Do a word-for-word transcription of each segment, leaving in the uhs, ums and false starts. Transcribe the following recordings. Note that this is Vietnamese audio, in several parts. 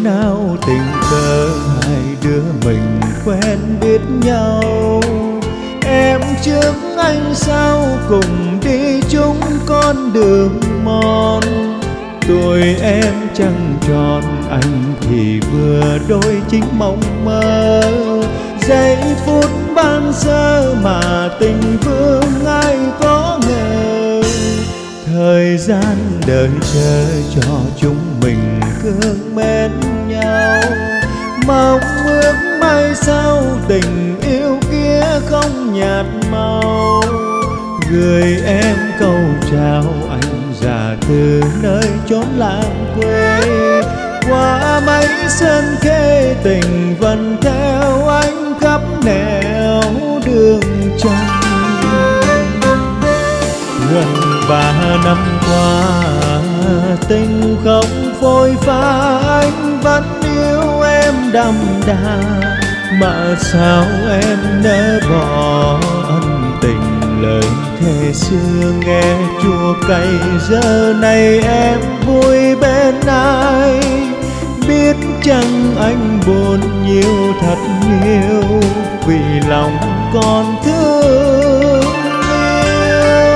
nào tình cờ hai đứa mình quen biết nhau. Em trước anh sau cùng đi chung con đường mòn. Tuổi em chẳng tròn, anh thì vừa đôi chính mộng mơ. Giây phút ban sơ mà tình vương ai có ngờ. Thời gian đợi chờ cho chúng mình cương mến nhau. Mong ước mai sau tình yêu kia không nhạt màu. Gửi em câu chào anh già từ nơi chốn làng quê. Qua mấy sân khê tình vẫn theo anh khắp nẻo đường trăng. Gần ba năm qua tình không phôi pha, anh vẫn yêu em đậm đà. Mà sao em nỡ bỏ ân tình lời thề xưa nghe chua cay. Giờ này em vui bên ai, biết chăng anh buồn nhiều thật nhiều vì lòng còn thương yêu.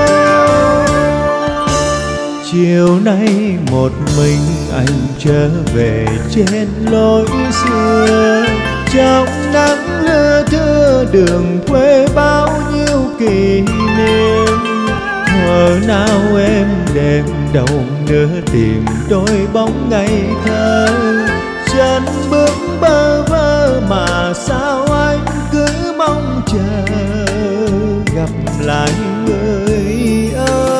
Chiều nay một mình anh trở về trên lối xưa. Trong nắng lưa thưa đường quê bao nhiêu kỷ niệm. Thuở nào em đêm đầu nữa tìm đôi bóng ngày thơ. Chân bước bơ vơ mà sao anh cứ mong chờ gặp lại người ơi.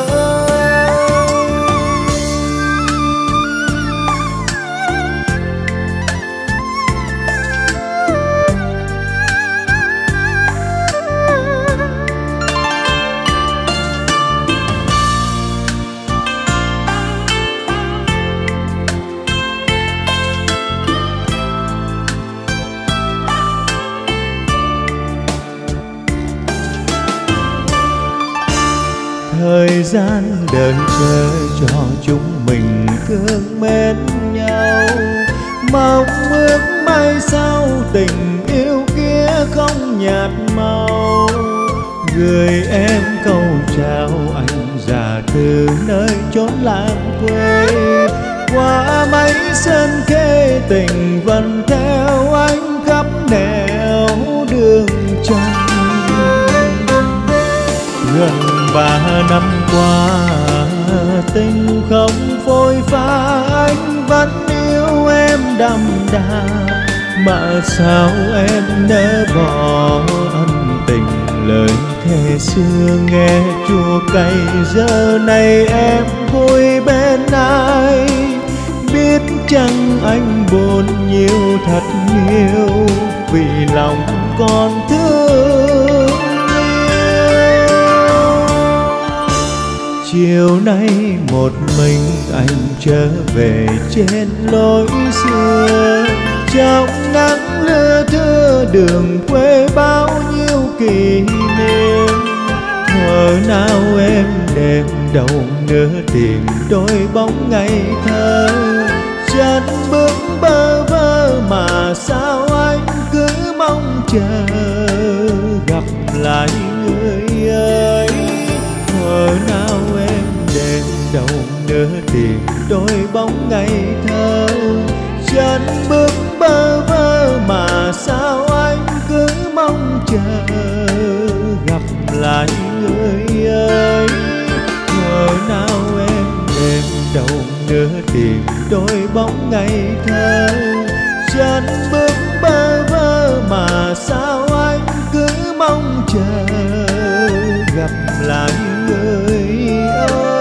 Thời gian đợi chờ cho chúng mình cương mến nhau. Mong ước mai sau tình yêu kia không nhạt màu. Gửi em câu chào anh già từ nơi chốn làng quê. Qua mấy sân khê tình vẫn theo anh khắp nẻo đường trăng. Gần ba năm qua tình không phôi pha, anh vẫn yêu em đậm đà. Mà sao em nỡ bỏ ân tình lời thề xưa nghe chua cay. Giờ này em vui bên ai, biết chăng anh buồn nhiều thật nhiều vì lòng còn thương. Chiều nay một mình anh trở về trên lối xưa. Trong nắng lưa thưa đường quê bao nhiêu kỷ niệm. Thuở nào em đêm đầu nữa tìm đôi bóng ngày thơ. Chân bước bơ vơ mà sao anh cứ mong chờ gặp lại người ơi. Thuở nào em đêm đầu nữa tìm đôi bóng ngày thơ. Chân bước bơ vơ mà sao anh cứ mong chờ gặp lại người ơi. Thuở nào em đêm đầu nữa tìm đôi bóng ngày thơ. Chân bước bơ vơ mà sao anh cứ mong chờ gặp lại người ơi.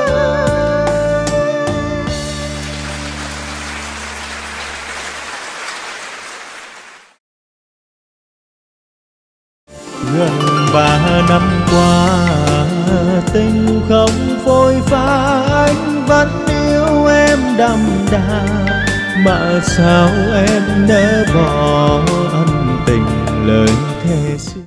Gần ba năm qua tình không phôi pha, anh vẫn yêu em đậm đà. Mà sao em nỡ bỏ ân tình lời thề xưa.